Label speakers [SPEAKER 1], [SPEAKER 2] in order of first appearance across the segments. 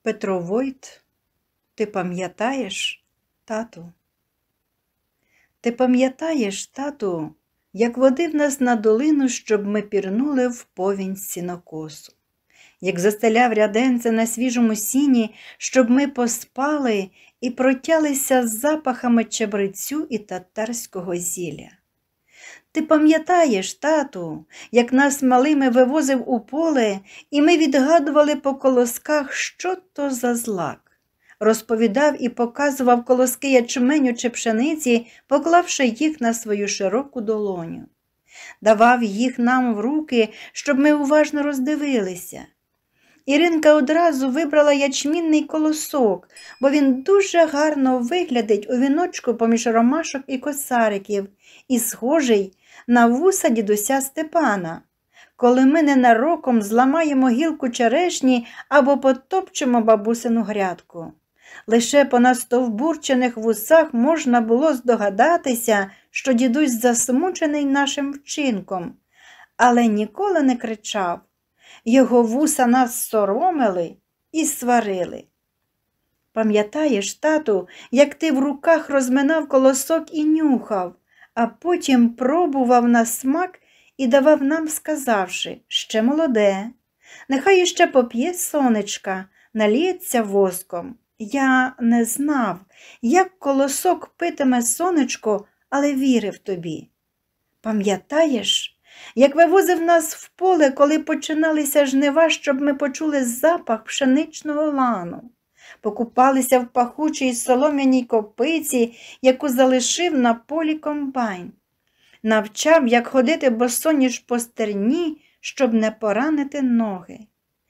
[SPEAKER 1] Петро Войт, ти пам'ятаєш, тату? Ти пам'ятаєш, тату, як водив нас на долину, щоб ми пірнули в повінь сінокосу? Як застеляв ряденце на свіжому сіні, щоб ми поспали і протялися з запахами чебрецю і татарського зілля? Ти пам'ятаєш, тату, як нас малими вивозив у поле, і ми відгадували по колосках, що то за злак? Розповідав і показував колоски ячменю чи пшениці, поклавши їх на свою широку долоню. Давав їх нам в руки, щоб ми уважно роздивилися. Іринка одразу вибрала ячмінний колосок, бо він дуже гарно виглядить у віночку поміж ромашок і косариків і схожий на вуса дідуся Степана, коли ми ненароком зламаємо гілку черешні або потопчемо бабусину грядку. Лише по настовбурчених вусах можна було здогадатися, що дідусь засмучений нашим вчинком, але ніколи не кричав. Його вуса нас соромили і сварили. Пам'ятаєш, тату, як ти в руках розминав колосок і нюхав, а потім пробував на смак і давав нам, сказавши: ще молоде, нехай іще поп'є сонечка, наліється воском. Я не знав, як колосок питиме сонечко, але вірив тобі. Пам'ятаєш, як вивозив нас в поле, коли починалися жнива, щоб ми почули запах пшеничного лану? Покупалися в пахучій солом'яній копиці, яку залишив на полі комбайн. Навчав, як ходити босоніж по стерні, щоб не поранити ноги.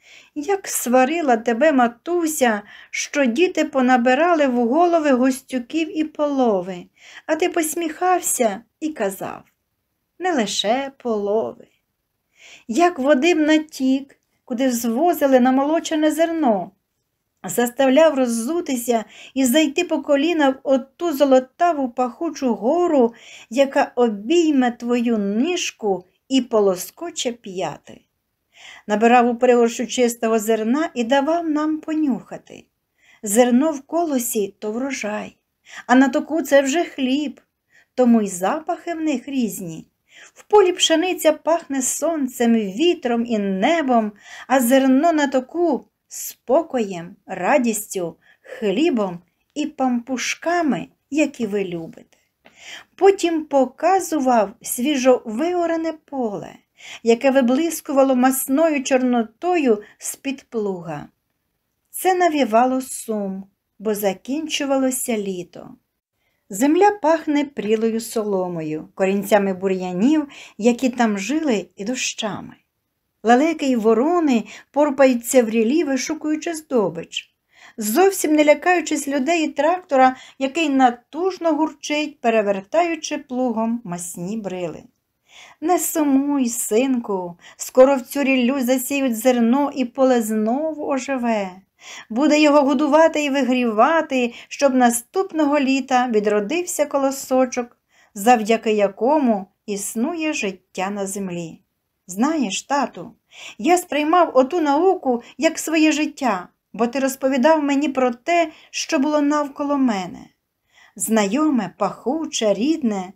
[SPEAKER 1] Як сварила тебе матуся, що діти понабирали в голови гостюків і полови, а ти посміхався і казав: не лише полови. Як водив на тік, куди звозили намолочене зерно, заставляв роззутися і зайти по коліна в оту золотаву пахучу гору, яка обійме твою ніжку і полоскоче п'яти. Набирав у пригоршу чистого зерна і давав нам понюхати. Зерно в колосі – то врожай, а на току – це вже хліб, тому й запахи в них різні. В полі пшениця пахне сонцем, вітром і небом, а зерно на току – спокоєм, радістю, хлібом і пампушками, які ви любите. Потім показував свіжо виорене поле, яке виблискувало масною чорнотою з-під плуга. Це навівало сум, бо закінчувалося літо. Земля пахне прілою соломою, корінцями бур'янів, які там жили, і дощами. Лелеки й ворони порпаються в рілі, вишукуючи здобич, зовсім не лякаючись людей і трактора, який натужно гурчить, перевертаючи плугом масні брили. Не сумуй, синку, скоро в цю ріллю засіють зерно, і поле знову оживе. Буде його годувати і вигрівати, щоб наступного літа відродився колосочок, завдяки якому існує життя на землі. Знаєш, тату, я сприймав оту науку як своє життя, бо ти розповідав мені про те, що було навколо мене. Знайоме, пахуче, рідне.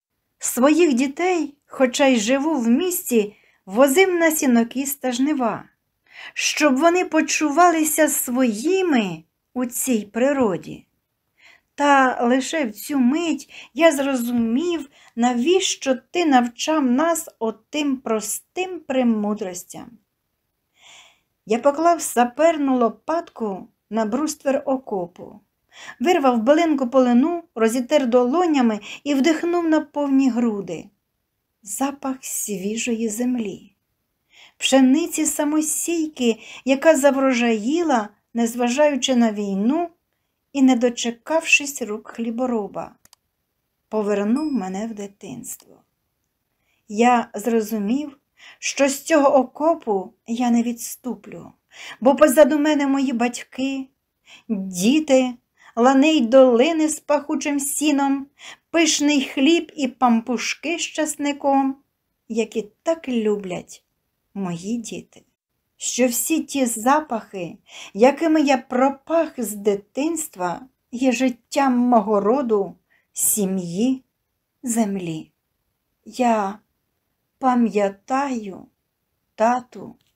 [SPEAKER 1] Своїх дітей, хоча й живу в місті, возив на сінокіс та жнива, щоб вони почувалися своїми у цій природі. Та лише в цю мить я зрозумів, навіщо ти навчав нас отим простим премудростям. Я поклав саперну лопатку на бруствер окопу, вирвав билинку полину, розітер долонями і вдихнув на повні груди. Запах свіжої землі, пшениці самосійки, яка заврожаїла, незважаючи на війну і не дочекавшись рук хлібороба, повернув мене в дитинство. Я зрозумів, що з цього окопу я не відступлю, бо позаду мене мої батьки, діти, лани й долини з пахучим сіном, пишний хліб і пампушки з часником, які так люблять мої діти. що всі ті запахи, якими я пропах з дитинства, є життям мого роду, сім'ї, землі. Я пам'ятаю, тату,